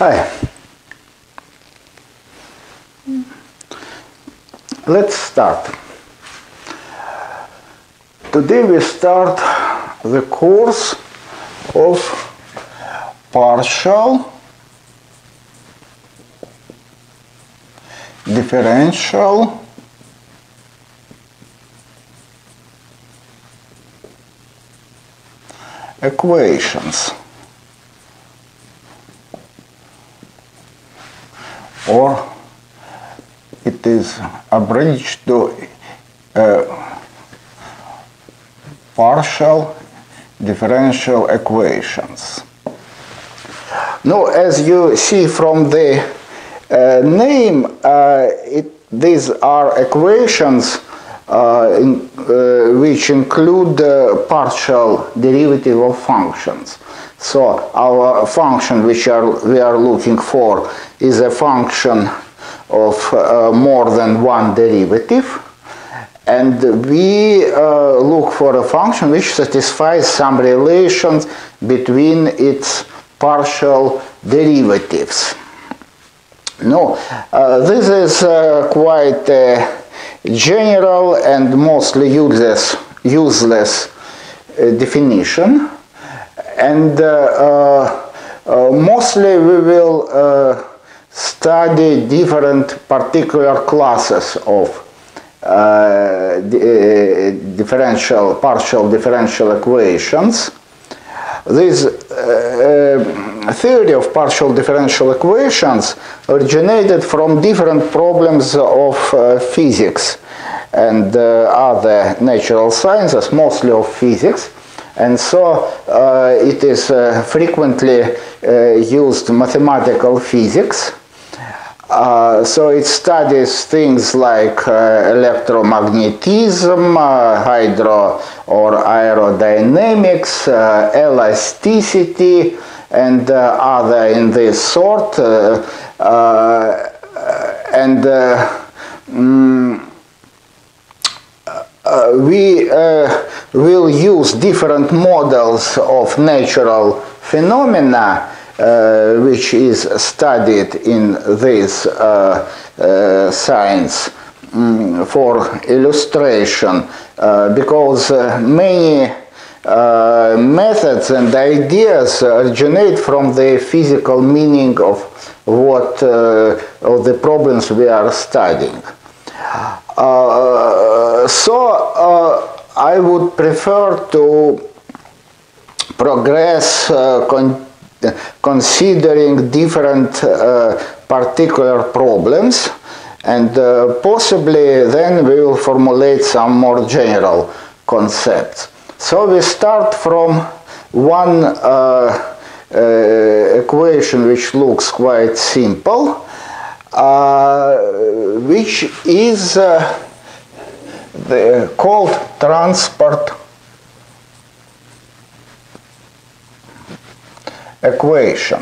Hi. Let's start. Today we start the course of partial differential equations, or it is abridged to partial differential equations. Now, as you see from the name, these are equations which include partial derivative of functions. So our function which we are looking for is a function of more than one derivative, and we look for a function which satisfies some relations between its partial derivatives. No, this is quite a general and mostly useless definition, and mostly we will study different particular classes of partial differential equations. This theory of partial differential equations originated from different problems of physics and other natural sciences, mostly of physics, and so it is frequently used mathematical physics. So it studies things like electromagnetism, hydro or aerodynamics, elasticity, and other in this sort. We will use different models of natural phenomena which is studied in this science for illustration, because many methods and ideas originate from the physical meaning of what of the problems we are studying. So I would prefer to progress considering different particular problems, and possibly then we will formulate some more general concepts. So we start from one equation which looks quite simple, which is called transport equation,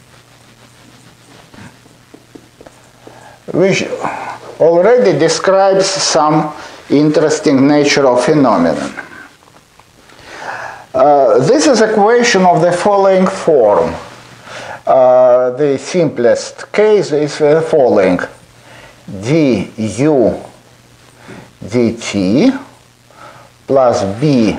which already describes some interesting natural phenomenon. This is equation of the following form. The simplest case is the following: du dt plus b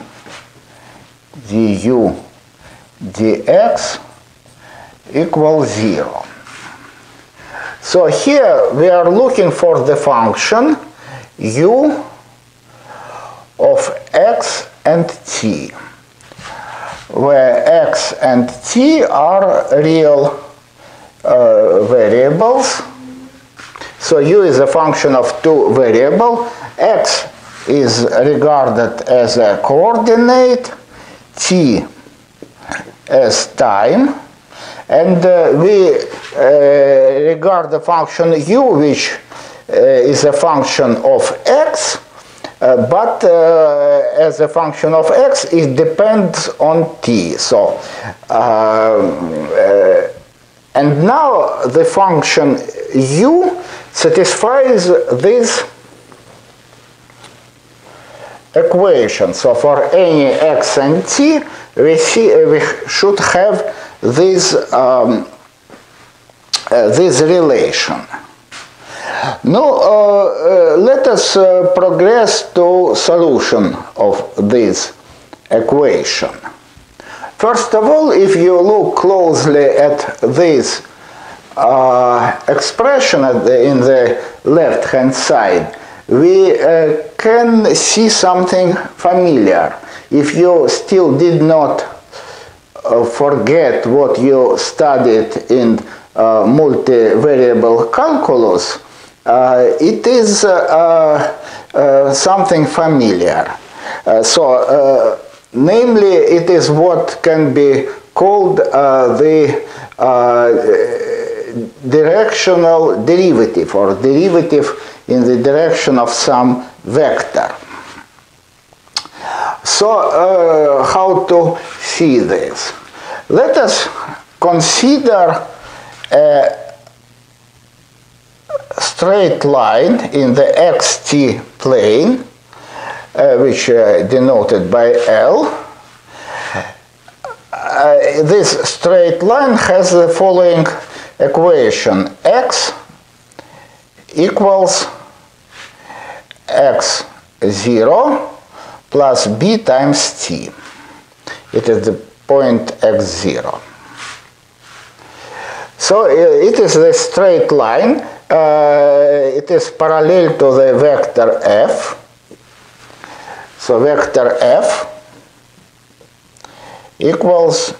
du dx equals 0. So here we are looking for the function u of x and t, where x and t are real variables. So u is a function of two variables. X is regarded as a coordinate, t as time, and we regard the function u, which is a function of x, but as a function of x, it depends on t. So, and now the function u satisfies this equation. So for any x and t, we should have this this relation. Now let us progress to solution of this equation. First of all, if you look closely at this expression in the left hand side, we can see something familiar. If you still did not forget what you studied in multivariable calculus, it is something familiar. Namely, it is what can be called the directional derivative, or derivative in the direction of some vector. So, how to see this? Let us consider a straight line in the xt plane, which denoted by L. This straight line has the following equation: x equals x0 plus b times t. It is the point x0. So it is the straight line. It is parallel to the vector f. So vector f equals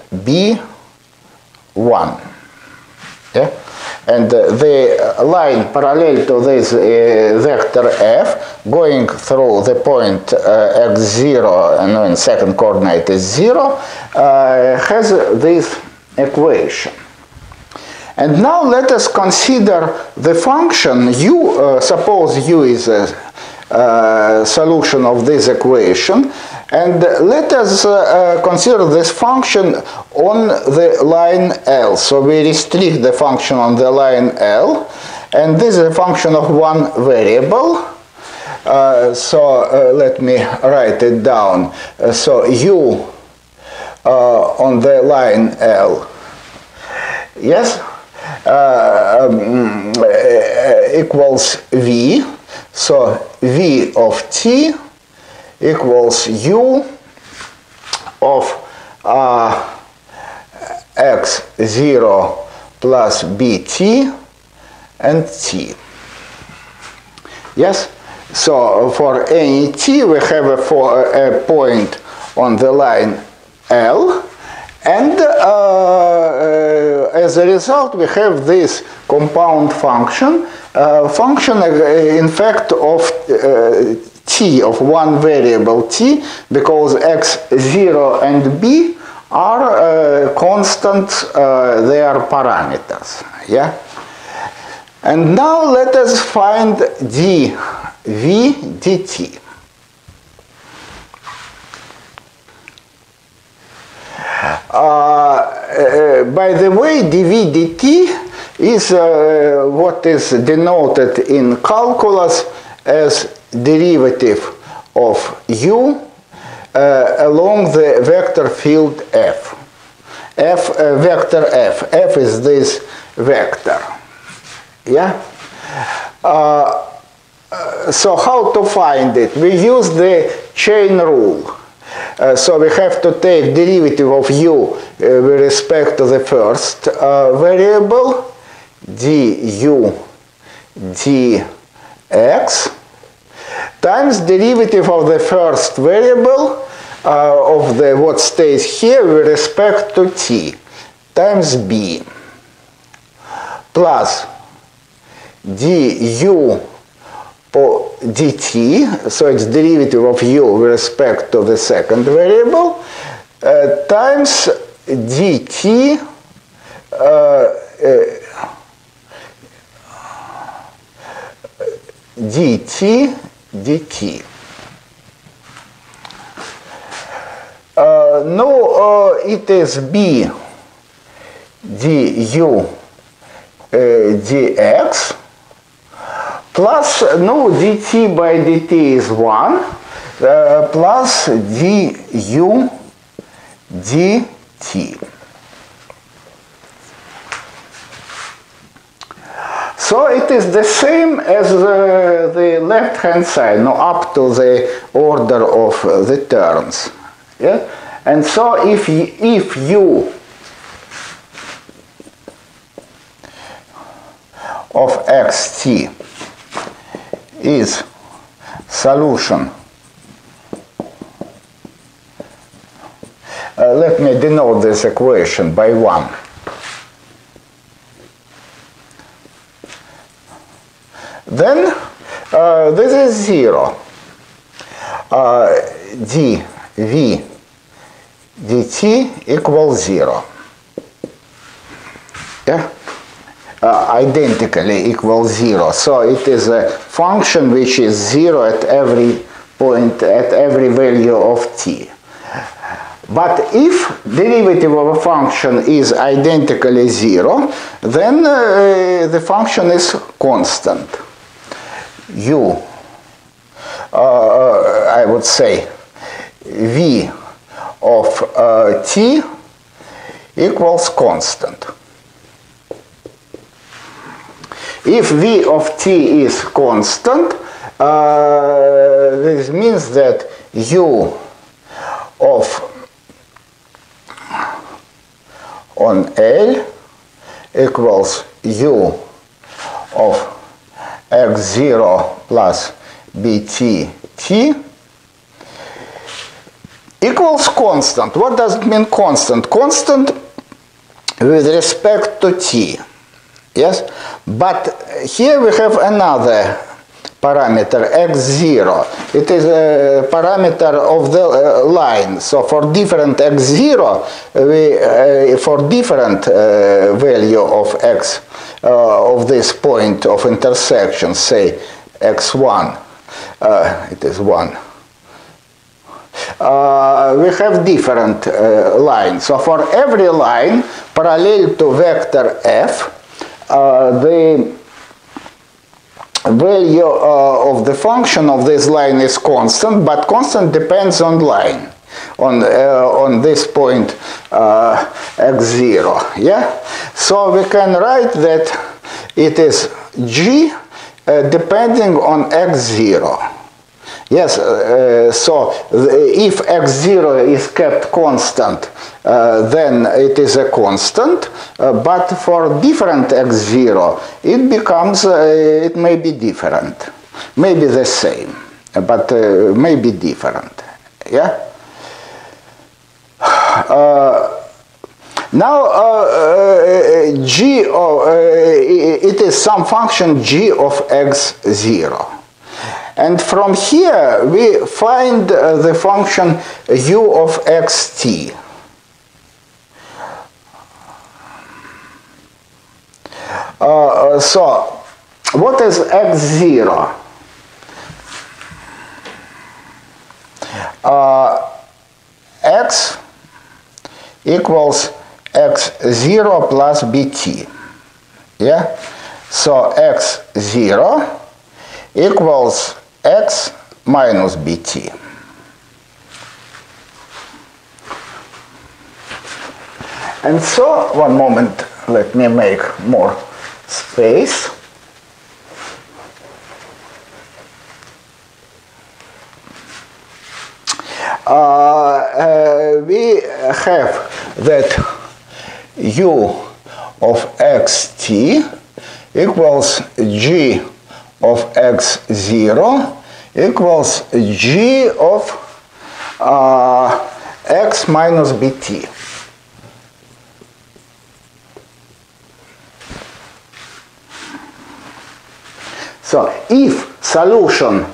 b1. Yeah? And the line parallel to this vector f, going through the point x0, and in second coordinate is 0, has this equation. And now let us consider the function u. Suppose u is a solution of this equation, and let us consider this function on the line L. So we restrict the function on the line L, and this is a function of one variable. Let me write it down. So u on the line L, yes, equals v. So v of t equals u of x0 plus bt and t. Yes? So for any t, we have a point on the line L, and as a result, we have this compound function, in fact, of t, of one variable t, because x0 and b are constants, they are parameters. Yeah? And now let us find dv dt. By the way, dv dt is what is denoted in calculus as derivative of u along the vector field f. Vector f. F is this vector. Yeah? So how to find it? We use the chain rule. So we have to take derivative of u with respect to the first variable, du dx, times derivative of the first variable of the what stays here with respect to t, times b, plus du dt, so it's derivative of u with respect to the second variable, times dt dt. Now it is b du dx plus, no, dt by dt is 1, plus du dt. So it is the same as the left-hand side, no, up to the order of the terms. Yeah? And so if U of xt is solution, let me denote this equation by 1. Then this is 0. dv dt equals 0. Yeah? Identically equals 0. So it is a function which is 0 at every point, at every value of t. But if derivative of a function is identically 0, then the function is constant. U, I would say, v of t equals constant. If v of t is constant, this means that u of on L equals u of x0 plus bt t equals constant. What does it mean constant? Constant with respect to t. Yes? But here we have another parameter, x0. It is a parameter of the line. So for different x0, for different value of x, of this point of intersection, say x1, it is 1. We have different lines. So for every line parallel to vector f, the value of the function of this line is constant, but constant depends on line, on this point x0. Yeah? So we can write that it is g depending on x0. Yes, so if x0 is kept constant, then it is a constant, but for different x0, it becomes, it may be different, maybe the same, but may be different. Yeah? Now, g, it is some function g of x0. And from here, we find the function u of xt. So, what is x0? X equals x0 plus bt. Yeah? So, x0 equals x minus bt. And so, one moment, let me make more space. We have that u of xt equals g of x0 equals g of x minus bt. So if solution,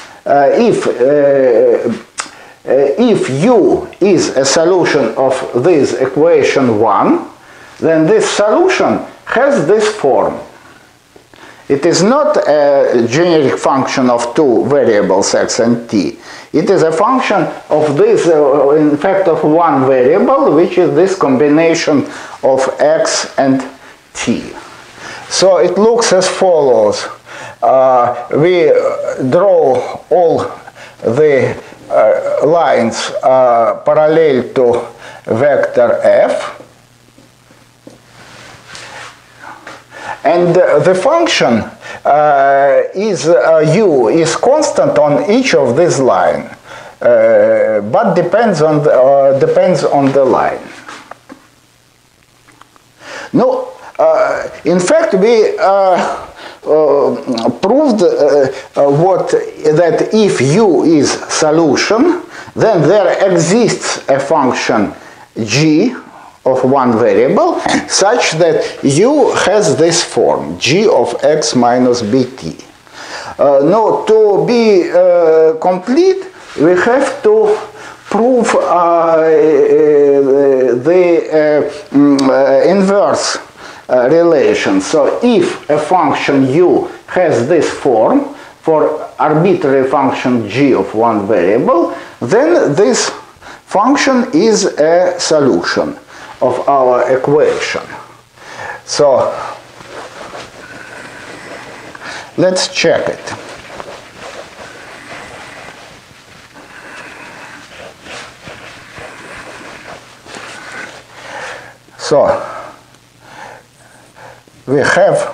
if u is a solution of this equation 1, then this solution has this form. It is not a generic function of two variables x and t. It is a function of this, in fact, of one variable, which is this combination of x and t. So it looks as follows. We draw all the lines parallel to vector f, And the function is u is constant on each of these lines, but depends on the line. No, in fact, we proved that if u is solution, then there exists a function g of one variable such that u has this form, g of x minus bt. Now, to be complete, we have to prove the inverse relation. So if a function u has this form for arbitrary function g of one variable, then this function is a solution of our equation. So let's check it. So we have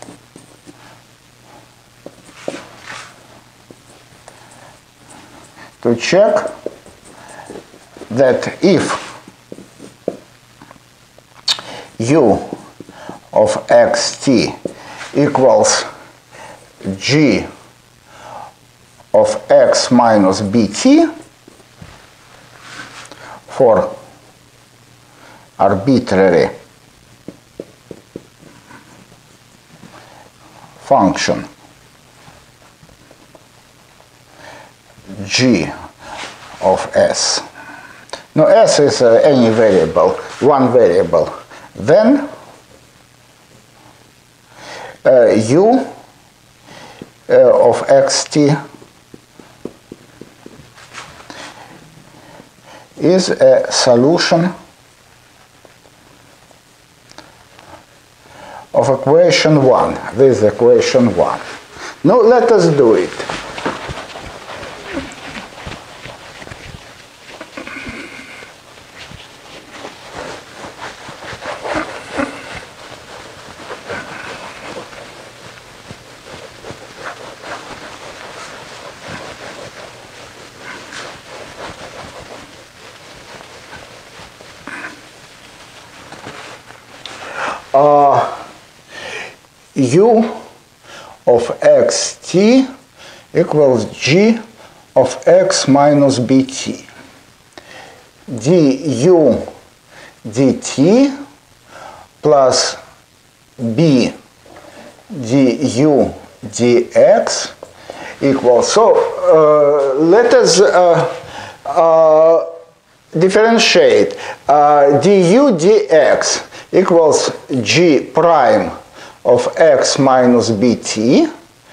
to check that if u of xt equals g of x minus bt for arbitrary function g of s. Now s is any variable, one variable. Then u of xt is a solution of equation 1. This is equation 1. Now let us do it. U of xt equals g of x minus bt. Du dt plus b du dx equals. So let us differentiate. Du dx equals g prime of x minus bt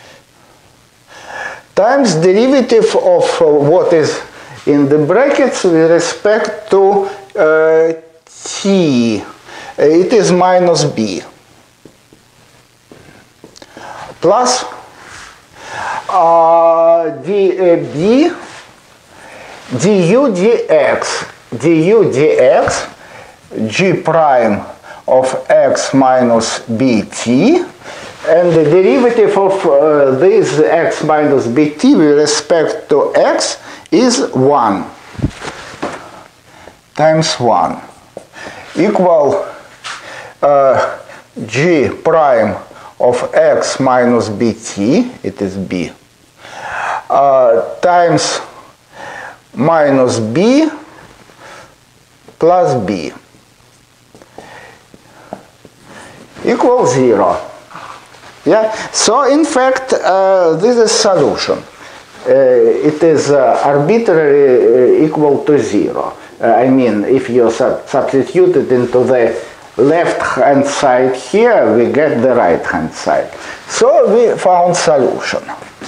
times derivative of what is in the brackets with respect to t. It is minus b plus db du dx g prime of x minus bt, and the derivative of this x minus bt with respect to x is 1 times 1 equal g prime of x minus bt, it is b, times minus b plus b equals 0. Yeah. So in fact, this is solution. It is arbitrarily equal to 0. I mean, if you substitute it into the left-hand side here, we get the right-hand side. So we found solution.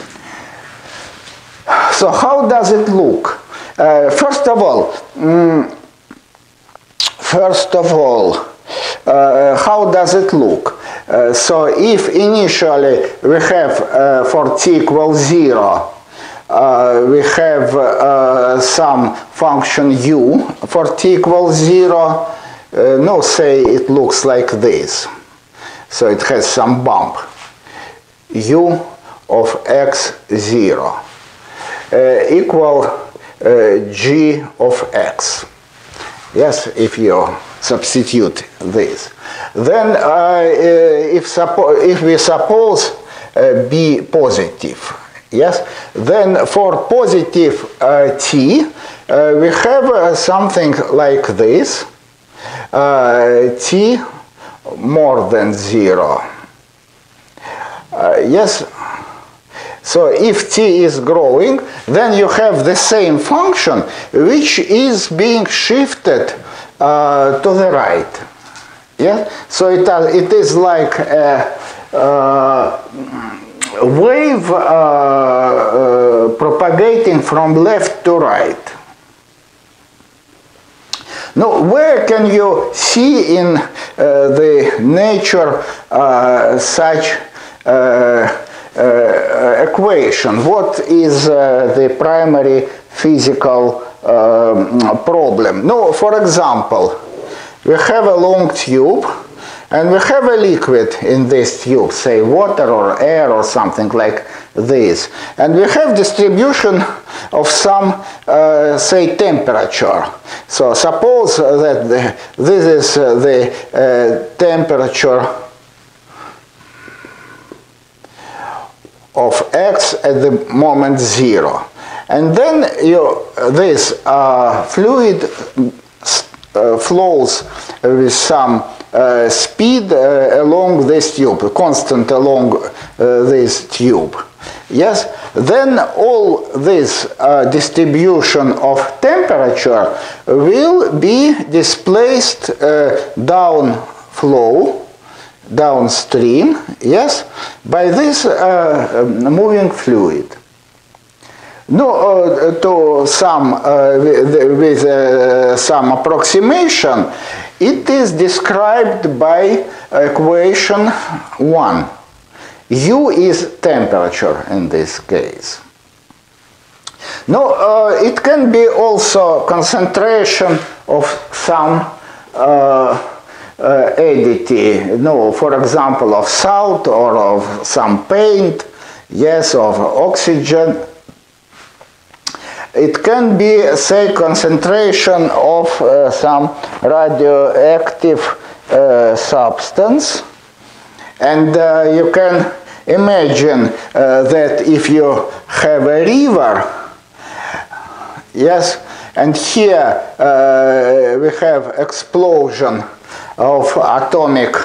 So how does it look? First of all, how does it look? So if initially we have for t equals 0, we have some function u for t equals 0. No, say it looks like this. so it has some bump, u of x0 equal g of x. Yes, if you substitute this. Then if we suppose b positive, yes, then for positive t, we have something like this, t more than 0. Yes, so if t is growing, then you have the same function which is being shifted to the right. Yeah, so it is like a wave propagating from left to right. Now, where can you see in the nature such equation? What is the primary physical problem? No, for example, we have a long tube and we have a liquid in this tube, say water or air or something like this. And we have distribution of some, say, temperature. So suppose that this is the temperature of x at the moment 0. And then this fluid flows with some speed along this tube, constant along this tube. Yes, then all this distribution of temperature will be displaced downstream, yes, by this moving fluid. No, to some with some approximation, it is described by equation 1. U is temperature in this case. Now, it can be also concentration of some additive, no, for example, of salt or of some paint, yes, of oxygen. It can be, say, concentration of some radioactive substance. And you can imagine that if you have a river, yes, and here we have explosion of atomic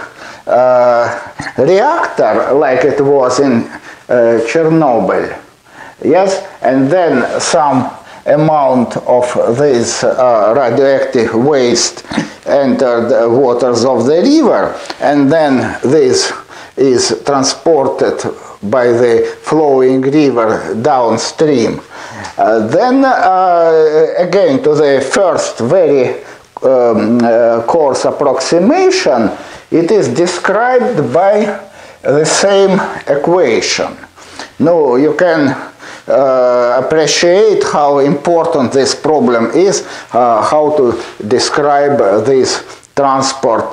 reactor like it was in Chernobyl, yes, and then some amount of this radioactive waste entered the waters of the river, and then this is transported by the flowing river downstream. Then again to the first very coarse approximation, it is described by the same equation. Now you can appreciate how important this problem is, how to describe this transport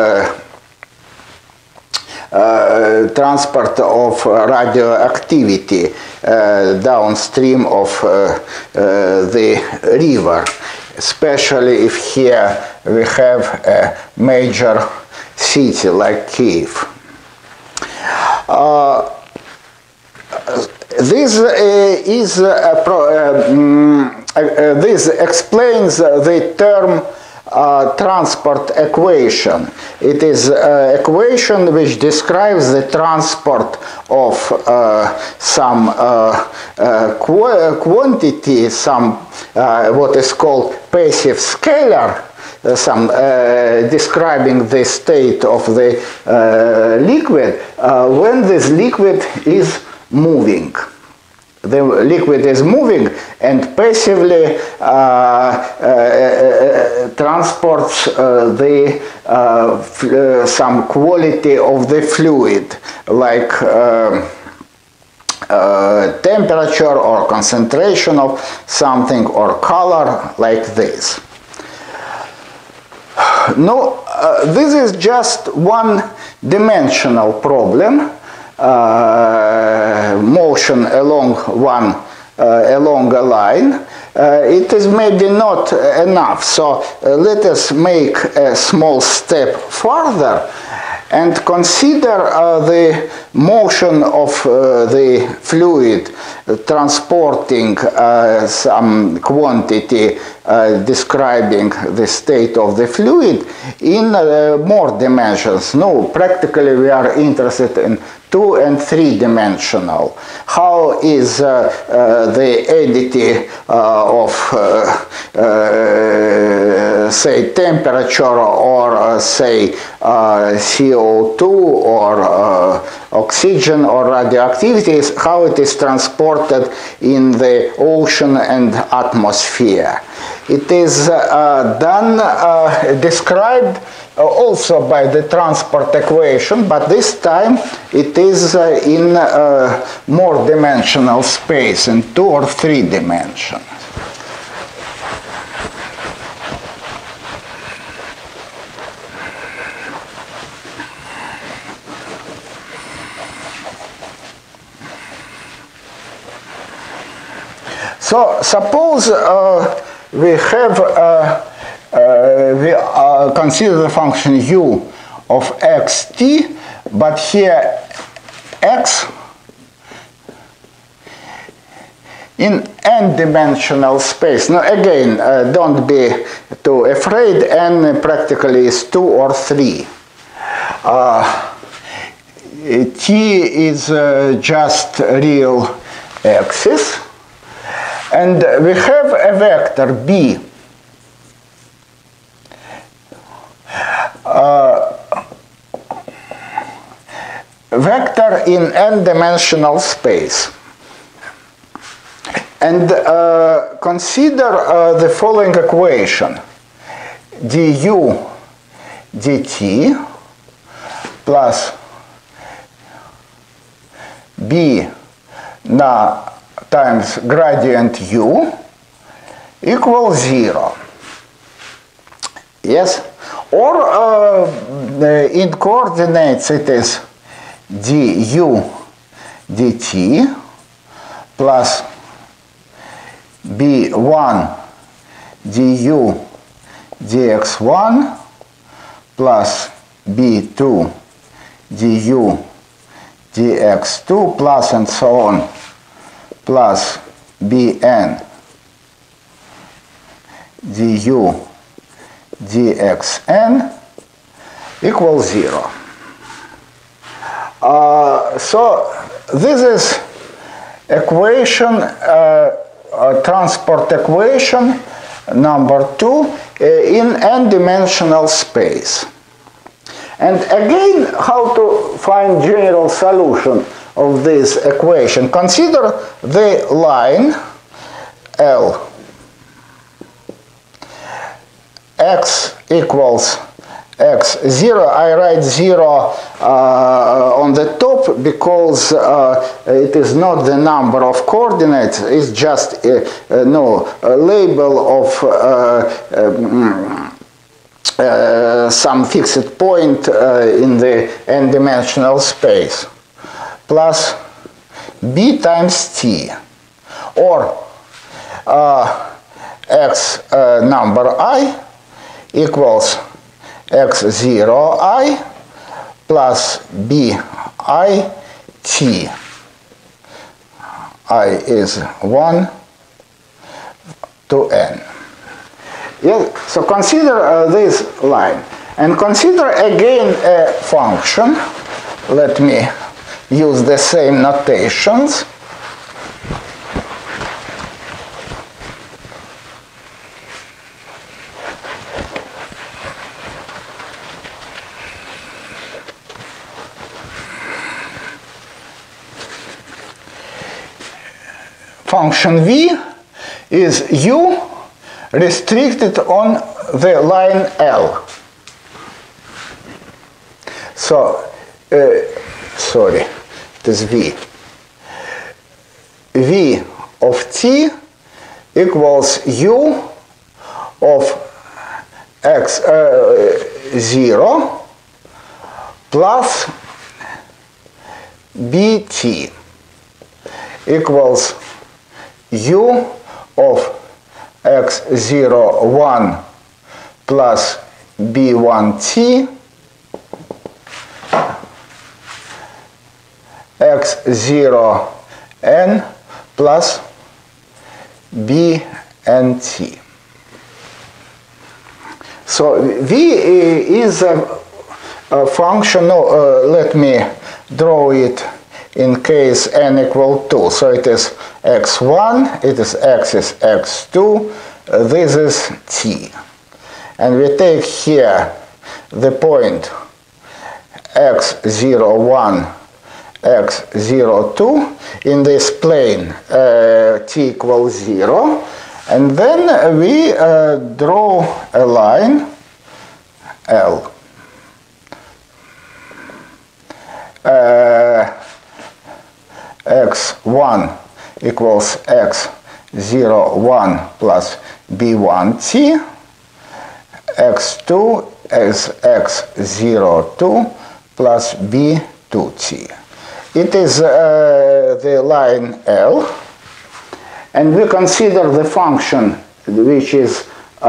of radioactivity downstream of the river, especially if here we have a major city like Kiev. This explains the term transport equation. It is an equation which describes the transport of some quantity, some what is called passive scalar, describing the state of the liquid when this liquid is moving. The liquid is moving and passively transports some quality of the fluid, like temperature or concentration of something or color, like this. Now, this is just one-dimensional problem, motion along along a line. It is maybe not enough, so let us make a small step further and consider the motion of the fluid transporting some quantity describing the state of the fluid in more dimensions. No, practically we are interested in 2 and 3 dimensional. How is the additive of say temperature or say CO2 or oxygen or radioactivity, how it is transported in the ocean and atmosphere. It is described also by the transport equation, but this time it is in more dimensional space, in 2 or 3 dimensions. So suppose we have consider the function u of xt, but here x in n-dimensional space. Now again, don't be too afraid, n practically is 2 or 3. T is just real axis, and we have a vector b. Vector in n-dimensional space. And consider the following equation. du dt plus b na times gradient u equals 0. Yes? Or in coordinates it is du dt plus b1 du dx1 plus b2 du dx2 plus and so on, plus bn du dxn equals 0. So this is equation, transport equation number 2 in n-dimensional space. And again, how to find general solution of this equation? Consider the line L. X equals x0. I write 0 on the top because it is not the number of coordinates, it's just a label of some fixed point in the n-dimensional space, plus b times t, or x number I equals x0i plus bi t. I is 1 to n. Yes, so consider this line and consider again a function. Let me use the same notations. Function v is u restricted on the line L. So, sorry, it is v. V of t equals u of x, x0 plus bt equals u of x01 plus b1t x0n plus b and t. So v is a function, let me draw it in case n equal 2. So it is x1, it is x is x2, this is t. And we take here the point x01, x02 in this plane t equals 0, and then we draw a line L. x1 equals x01 plus b1t, x2 is x02 plus b2t. It is the line L, and we consider the function which is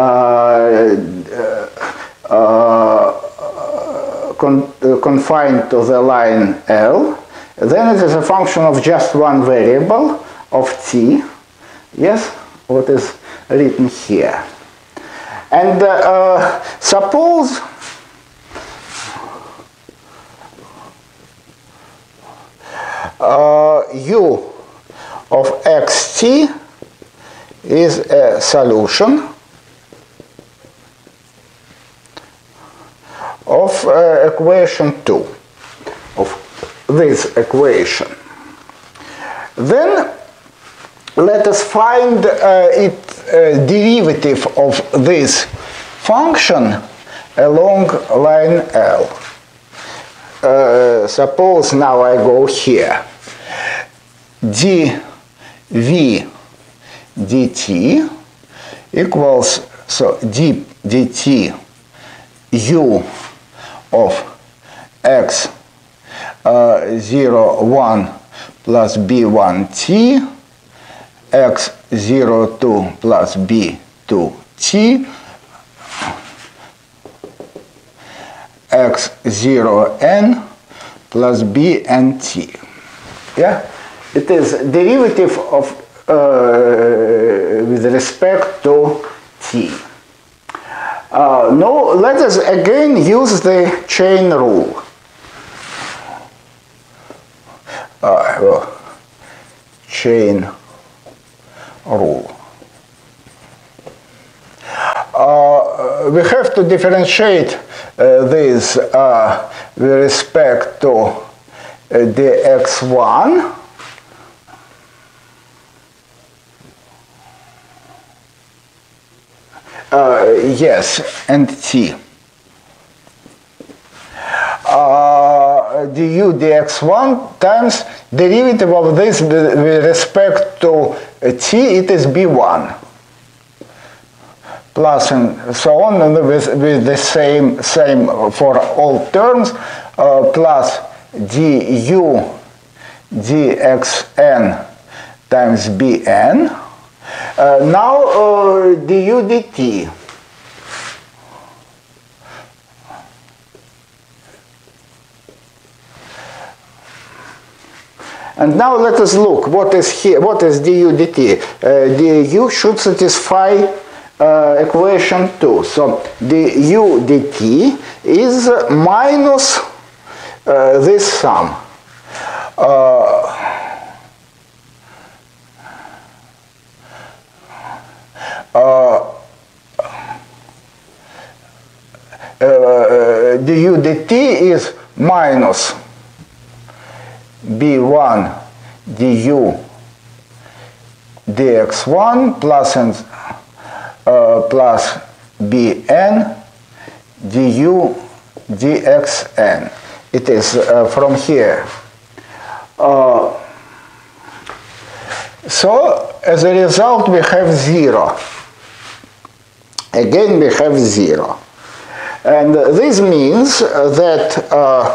confined to the line L. Then it is a function of just one variable of t, yes, what is written here. And suppose u of xt is a solution of equation 2, of this equation. Then let us find its derivative of this function along line L. Suppose now I go here. dv dt equals, so d dt u of x01 plus b1t, x02 plus b2t, x0n plus b and t. Yeah, it is derivative of with respect to t. Now let us again use the chain rule. Chain rule. We have to differentiate this with respect to dx1 yes, and t. Du dx1 times derivative of this with respect to t, it is b1. Plus and so on, and with the same for all terms, plus du dxn times bn. Now du dt. And now let us look what is here. What is du dt? Du should satisfy equation 2. So du dt is minus this sum. Du dt is minus b1 du dx1 plus and plus bn du dxn. It is from here. So as a result we have 0. Again we have 0. And this means that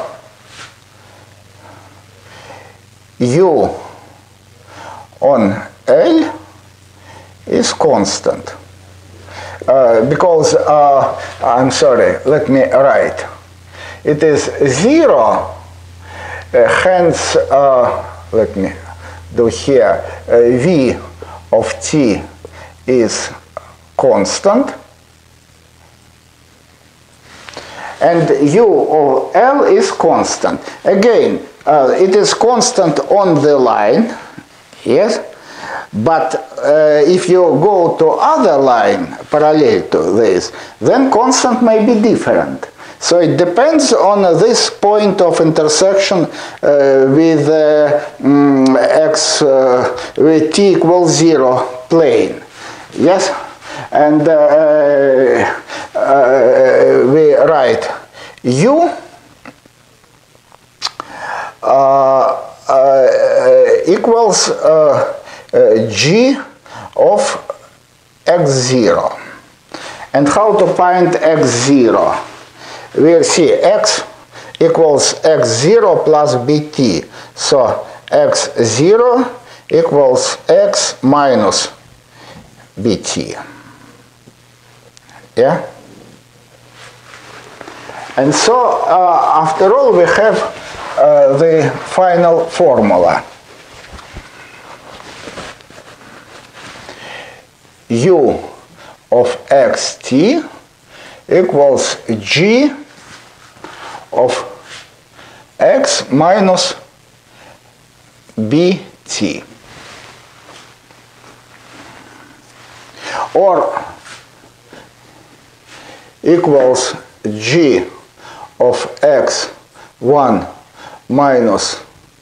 U on L is constant. Because, I'm sorry, let me write. It is 0, hence, let me do here, V of t is constant, and U of L is constant. Again, it is constant on the line, yes, but if you go to other line parallel to this, then constant may be different. So it depends on this point of intersection with x with t equals 0 plane. Yes, and we write U equals g of x0. And how to find x0? We'll see x equals x0 plus bt. So x0 equals x minus bt. Yeah? And so, after all, we have the final formula. U of xt equals g of x minus bt, or equals g of x1 minus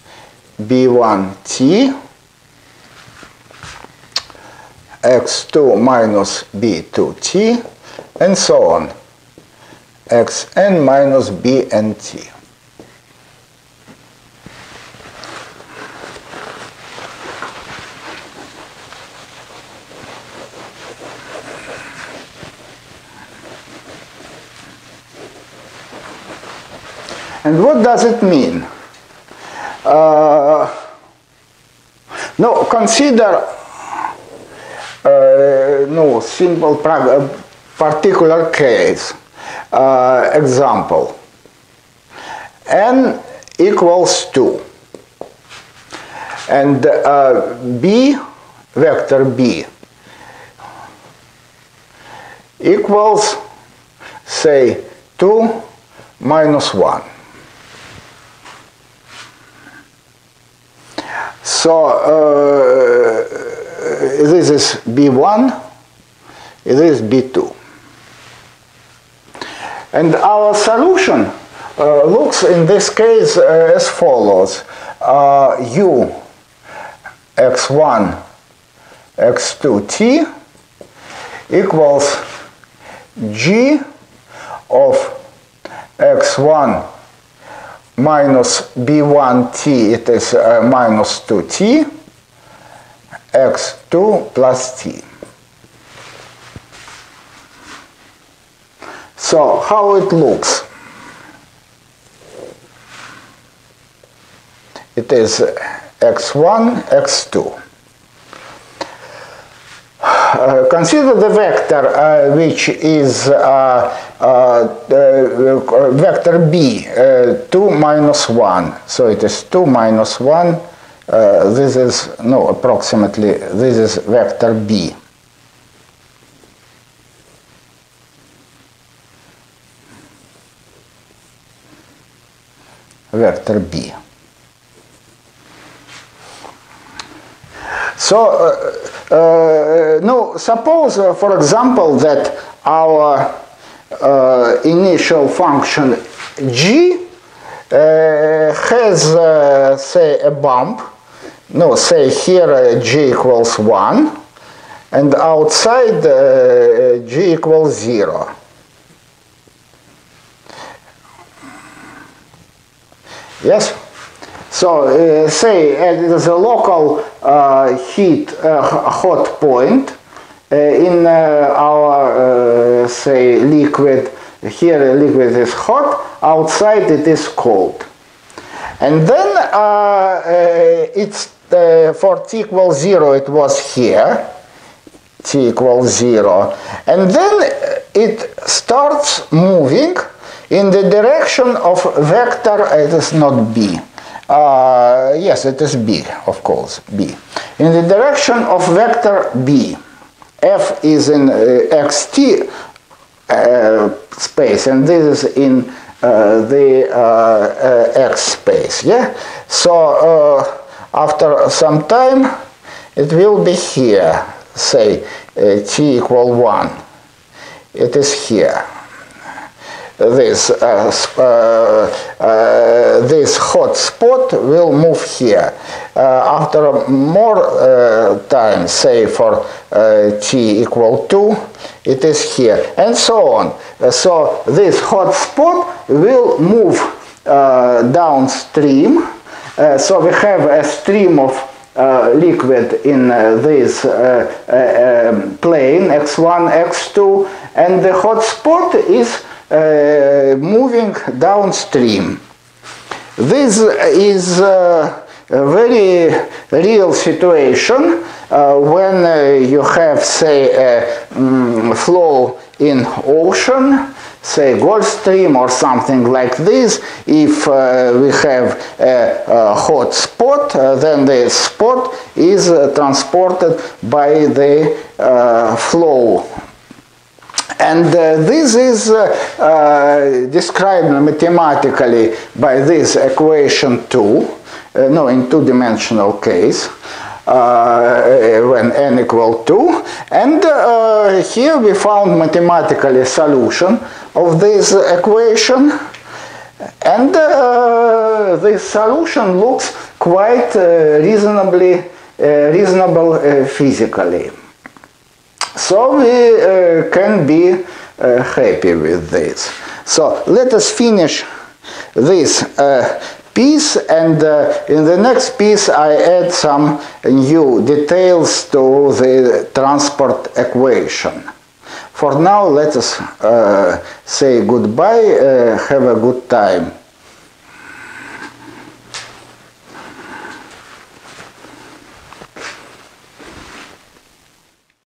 b1t, x2 minus b2t, and so on, xn minus bnt. And what does it mean? No, consider no simple particular case. Example, n equals 2, and b, vector b, equals, say, 2 minus 1. So this is b1, this is b2. And our solution looks in this case as follows. U x1 x2t equals g of x1 minus b1t, it is minus 2t, x2 plus t. So how it looks? It is x1, x2. Consider the vector which is vector b, 2 minus 1. So it is 2 minus 1. This is, no, approximately, this is vector b. Vector b. So, no, suppose, for example, that our initial function g has, say, a bump. No, say here g equals 1, and outside g equals 0. Yes? So, say it is a local hot point in our, say, liquid here liquid is hot, outside it is cold. And then it's for t equals 0 it was here, t equals 0, and then it starts moving in the direction of vector, it is not b, yes it is b, of course, b, in the direction of vector b. F is in xt space, and this is in the x space, yeah? So after some time it will be here, say t equal 1, it is here. This this hot spot will move here. After more time, say for t equal 2, it is here, and so on. So this hot spot will move downstream. So we have a stream of liquid in this plane x1, x2, and the hot spot is moving downstream. This is a very real situation when you have, say, a flow in ocean, say Gulf Stream or something like this. If we have a hot spot, then the spot is transported by the flow. And this is described mathematically by this equation 2, no, in two-dimensional case, when n equal 2. And here we found mathematically a solution of this equation. And this solution looks quite reasonable physically. So we can be happy with this. So let us finish this piece, and in the next piece I add some new details to the transport equation. For now, let us say goodbye, have a good time.